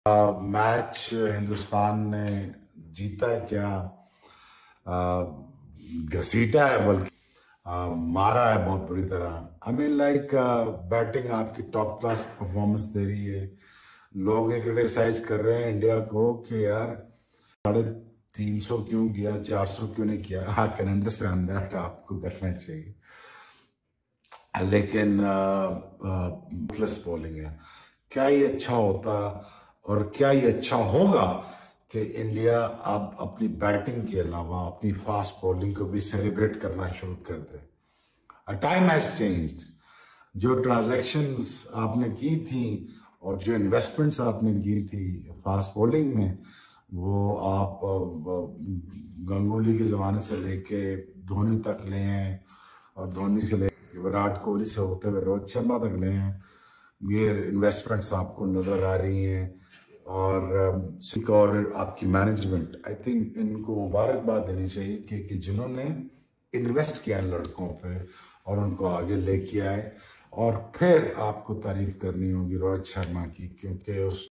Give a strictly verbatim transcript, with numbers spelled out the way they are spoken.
Match Hindustan ने जीता है क्या? आ, घसीटा है, बल्कि आ, मारा है बहुत बुरी तरह। आई मीन लाइक बैटिंग आपकी टॉप क्लास परफॉर्मेंस दे रही है। लोग ये क्रिटिसाइज कर रहे हैं इंडिया को कि यार साढ़े तीन सौ क्यों किया, चार सौ क्यों नहीं किया। आई कैन अंडरस्टैंड दैट, आपको करना चाहिए, लेकिन प्लस बॉलिंग है। क्या ये अच्छा होता और क्या ये अच्छा होगा कि इंडिया अब अपनी बैटिंग के अलावा अपनी फास्ट बॉलिंग को भी सेलिब्रेट करना शुरू कर दे। Time has changed. जो ट्रांजैक्शंस आपने की थी और जो इन्वेस्टमेंट्स आपने की थी फास्ट बॉलिंग में, वो आप गंगोली के जमाने से लेके धोनी तक ले हैं, और धोनी से लेके विराट कोहली से होते हुए रोहित शर्मा तक ले हैं। ये इन्वेस्टमेंट्स आपको नजर आ रही हैं, और सिक और आपकी मैनेजमेंट, आई थिंक इनको मुबारकबाद देनी चाहिए कि, कि जिन्होंने इन्वेस्ट किया लड़कों पे और उनको आगे लेके आए। और फिर आपको तारीफ करनी होगी रोहित शर्मा की, क्योंकि उस